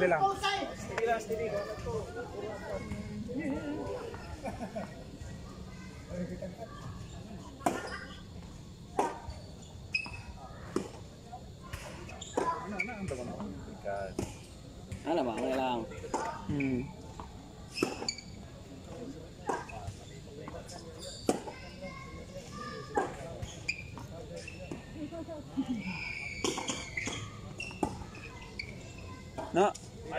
Steady lang. Ano ba? Okay lang. No.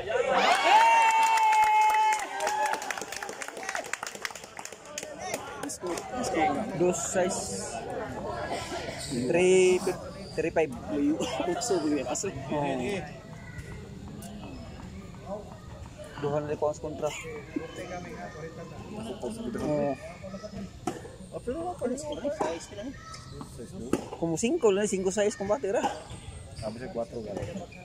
Dos size 3.5. Putso gue asli. Duhan na ko ang kontra. Pero apa ni size lang? Como 5 lang, 5 size kung batera. Sabi sa 4 gala.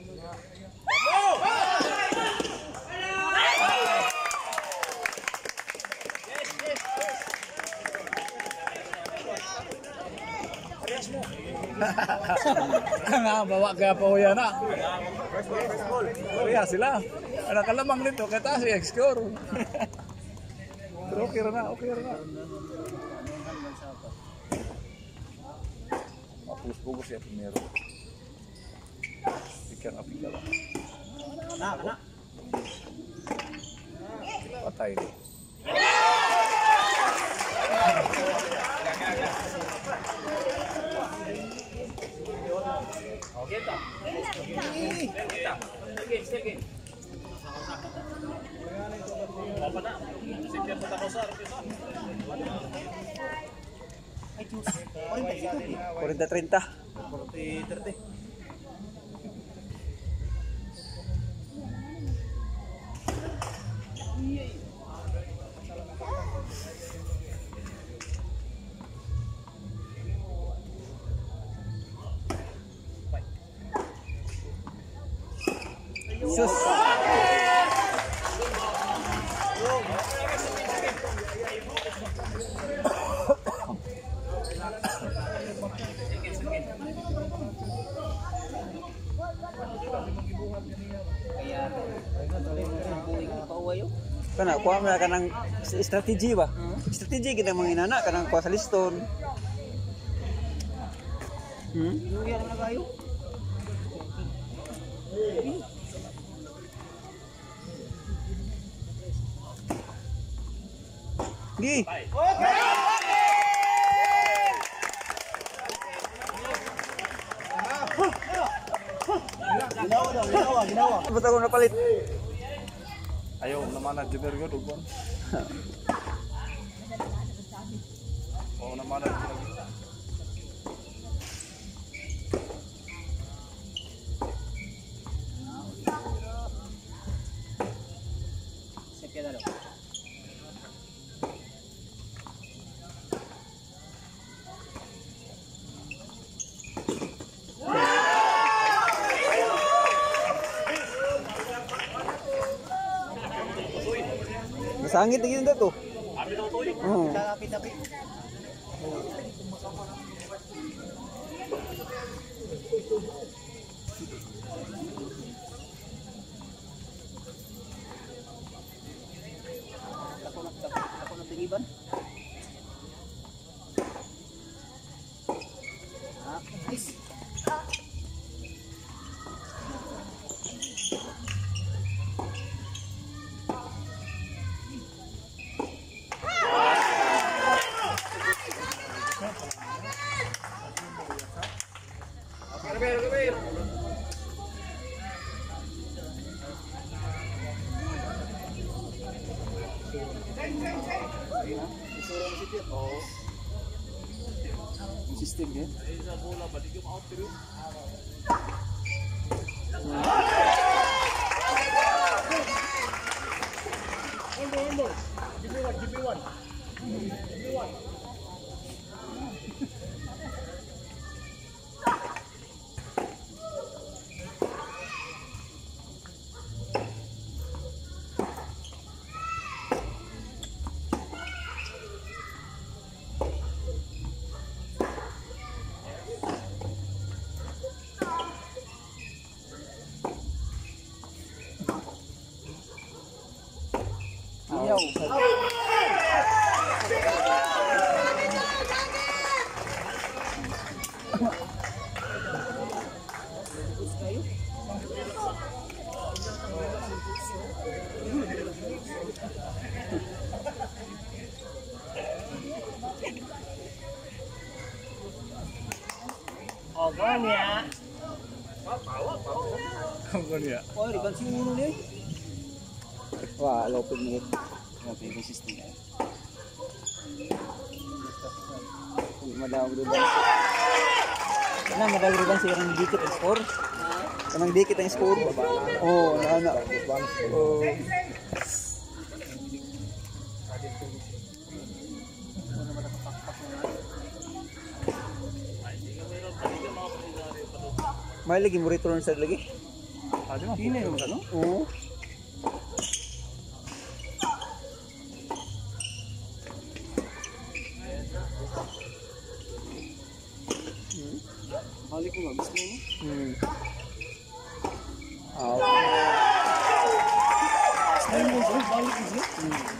Nga, bawa kaya pa kuya na. Kuya sila. Ano kalamang nito, kaya taas i-score. Pero okay na. Mapus-pus ya primero. Pikan lang. Kena. Patay nih. Kurinta 30. Sus. Kana kuha mo kanang strategi ba? Strategi kita manginana kanang kuha sa liston. Luya na kayo. Gi. Ginawa. Ba't ako napalit? Ayaw naman na Junior ko dugon. Oh naman na Junior. Se quedaron. Masangit lagi nito to. Oh. Tapi. Ako na tingiban. Nice. Sistem ya. Oh, gawin ya. Ano niya? Oh, di kan si ulo ni. Wah, lopid mo ito. Grabe yung system ya. Madawag riban. Ano, madawag riban siya ng dikit ang score? Kanang dikit ang score? Oo, naana. Oo. May lagi mo return sa lagi? Adi mo. Ini naman ano? Oo. Balik ko nga, gusto mo? Ah, Ay mo, balik ko siya.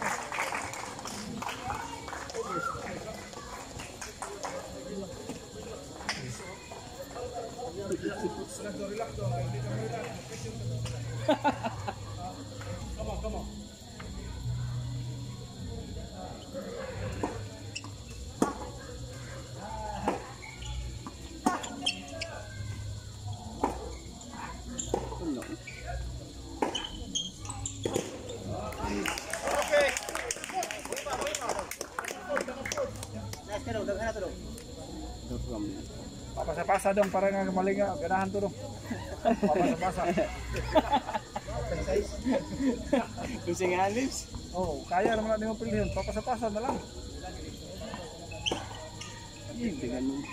Papasa-pasa dong para nga malinga. Ganahan to dong. Papasa-pasa. Gusto nga lips. Oh, kaya naman natin mo pilihan. Papasa-pasa na lang. Tingnan mo.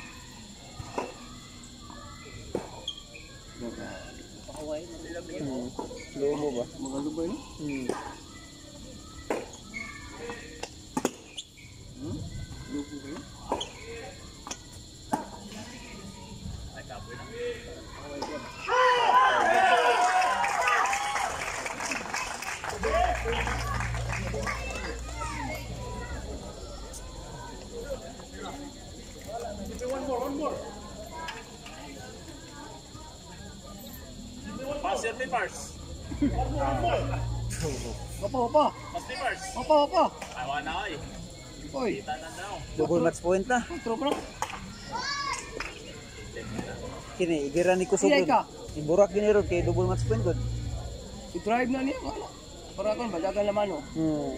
Pakaway, lobo ba? mga lubay no? Lupo kayo? Opo. Oy, Double match point na. tropa na. Kini, igira ni Kusog. Iyay ka. Iburak din ron kay double match point gud. I-drive na niya. Wala. Para kan bajagan naman oh.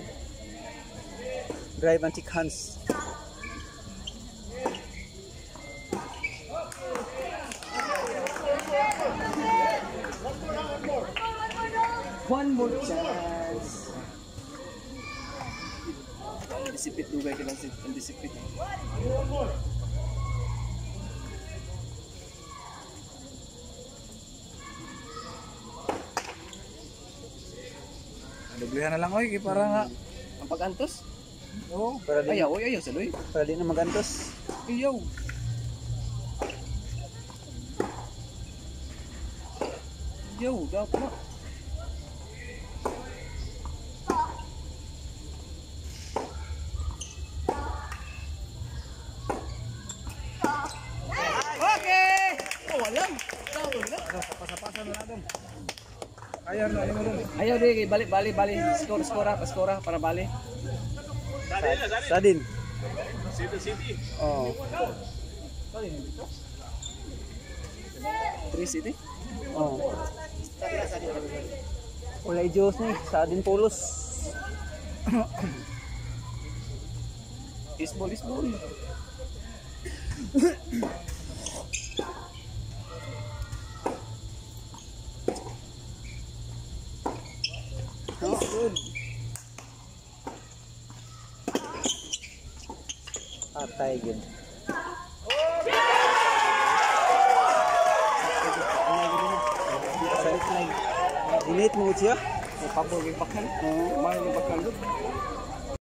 Drive and chick hands. One more chance. Disipit dugay ka lang si disipit. Dublihan na lang oy para nga. Ang pag-antos? Oh, Para di, Ayaw sa loy. para di na magantos. Ayaw. Ayaw, dapat na. Okay! Oh, wala. Wala. papasa-pasa na lang dong. Kaya na mo dong. Ayaw di balik. Skora para balik. Sadin. City. Oh. 3 City. Oh. Wala Diyos ni, Sadin Polos. Isbol. Oh, good. Atay good. Salit na. Dinit mo siya? Papor yung bakal. Mahal yung bakal doon.